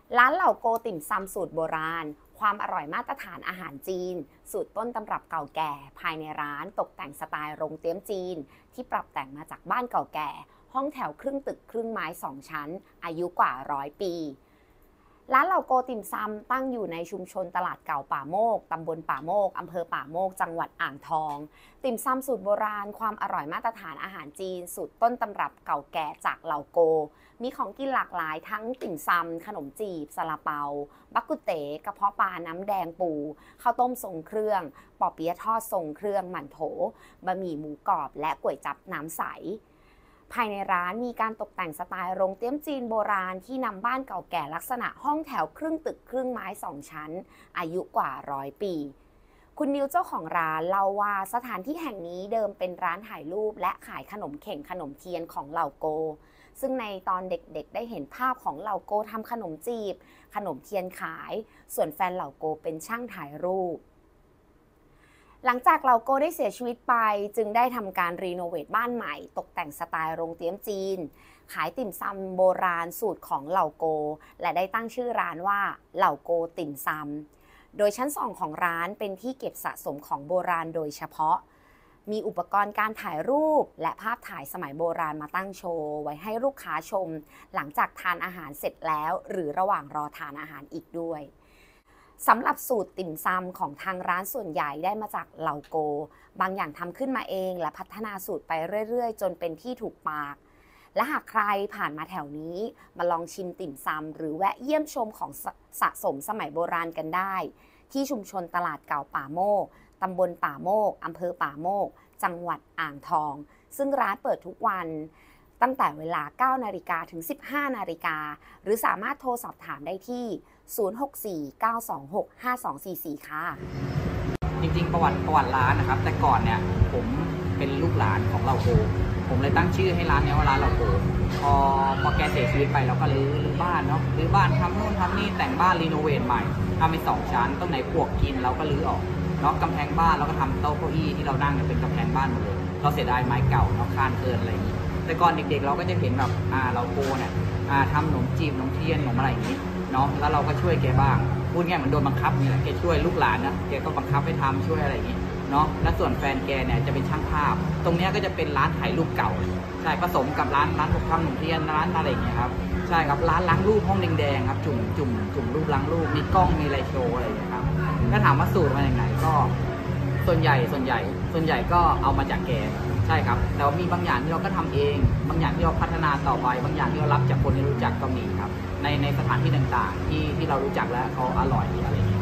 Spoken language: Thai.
ร้านเหล่าโกติ่มซำสูตรโบราณความอร่อยมาตรฐานอาหารจีนสูตรต้นตำรับเก่าแก่ภายในร้านตกแต่งสไตล์โรงเตี้ยมจีนที่ปรับแต่งมาจากบ้านเก่าแก่ห้องแถวครึ่งตึกครึ่งไม้2 ชั้นอายุกว่า100 ปีร้านเหล่าโกติ่มซำตั้งอยู่ในชุมชนตลาดเก่าป่าโมกตำบลป่าโมกอำเภอป่าโมกจังหวัดอ่างทองติ่มซำสูตรโบราณความอร่อยมาตรฐานอาหารจีนสูตรต้นตำรับเก่าแก่จากเหล่าโกมีของกินหลากหลายทั้งติ่มซำขนมจีบซาลาเปาบักกุเต๋กระเพาะปลาน้ำแดงปูข้าวต้มทรงเครื่องปอเปี๊ยะทอดทรงเครื่องหมั่นโถบะหมี่หมูกรอบและก๋วยจั๊บน้ำใสภายในร้านมีการตกแต่งสไตล์โรงเตี้ยมจีนโบราณที่นำบ้านเก่าแก่ลักษณะห้องแถวครึ่งตึกครึ่งไม้2 ชั้นอายุกว่า100 ปีคุณนิวเจ้าของร้านเล่าว่าสถานที่แห่งนี้เดิมเป็นร้านถ่ายรูปและขายขนมเข่งขนมเทียนของเหล่าโกซึ่งในตอนเด็กๆได้เห็นภาพของเหล่าโกทำขนมจีบขนมเทียนขายส่วนแฟนเหล่าโกเป็นช่างถ่ายรูปหลังจากเหล่าโกได้เสียชีวิตไปจึงได้ทำการรีโนเวทบ้านใหม่ตกแต่งสไตล์โรงเตี้ยมจีนขายติ่มซำโบราณสูตรของเหล่าโกและได้ตั้งชื่อร้านว่าเหล่าโกติ่มซำโดยชั้น2ของร้านเป็นที่เก็บสะสมของโบราณโดยเฉพาะมีอุปกรณ์การถ่ายรูปและภาพถ่ายสมัยโบราณมาตั้งโชว์ไว้ให้ลูกค้าชมหลังจากทานอาหารเสร็จแล้วหรือระหว่างรอทานอาหารอีกด้วยสำหรับสูตรติ่มซำของทางร้านส่วนใหญ่ได้มาจากเหล่าโกบางอย่างทำขึ้นมาเองและพัฒนาสูตรไปเรื่อยๆจนเป็นที่ถูกปากและหากใครผ่านมาแถวนี้มาลองชิมติ่มซำหรือแวะเยี่ยมชมของสะสมสมัยโบราณกันได้ที่ชุมชนตลาดเก่าป่าโมกตำบลป่าโมกอำเภอป่าโมกจังหวัดอ่างทองซึ่งร้านเปิดทุกวันตั้งแต่เวลา 9 นาฬิกาถึง 15 นาฬิกาหรือสามารถโทรสอบถามได้ที่ 064-926-5244 ค่ะจริงๆประวัติร้านนะครับแต่ก่อนเนี่ยผมเป็นลูกหลานของเหล่าโกผมเลยตั้งชื่อให้ร้านนี้ว่าร้านเหล่าโกพอแกเสียชีวิตไปเราก็รื้อบ้านเนาะรื้อบ้านทำโน่นทำนี่แต่งบ้านรีโนเวทใหม่ทำเป็น2 ชั้นต้นไหนปลวกกินเราก็รื้อออกเนาะกำแพงบ้านเราก็ทำโต๊ะเก้าอี้ที่เรานั่งเป็นกำแพงบ้านหมดเลยเราเสียดายไม้เก่าเนาะคานเกินอะไรอย่างนี้แต่ก่อนเด็กๆเราก็จะเห็นแบบเหล่าโกเนี่ยทำขนมจีบขนมเทียนขนมอะไรอย่างนี้เนาะแล้วเราก็ช่วยแกบ้างพูดง่ายเหมือนโดนบังคับนี่แหละแกช่วยลูกหลานนะแกก็บังคับให้ทำช่วยอะไรอย่างนี้เนาะและส่วนแฟนแกเนี่ยจะเป็นช่างภาพตรงนี้ก็จะเป็นร้านถ่ายรูปเก่าใช่ผสมกับร้านทำขนมเทียนร้านอะไรอย่างเงี้ยครับใช่ครับร้านล้างรูปห้องแดงๆครับจุ่มรูปล้างรูปมีกล้องมีอะไรโชว์อะไรอย่างเงี้ยครับถ้าถามว่าสูตรมาอย่างไรก็ส่วนใหญ่ก็เอามาจากแกใช่ครับแต่ว่ามีบางอย่างที่เราก็ทำเองบางอย่างที่เราพัฒนาต่อไปบางอย่างที่เรารับจากคนที่รู้จักก็มีครับในสถานที่ต่างๆที่เรารู้จักแล้วเขาอร่อยอะไรอย่างเงี้ย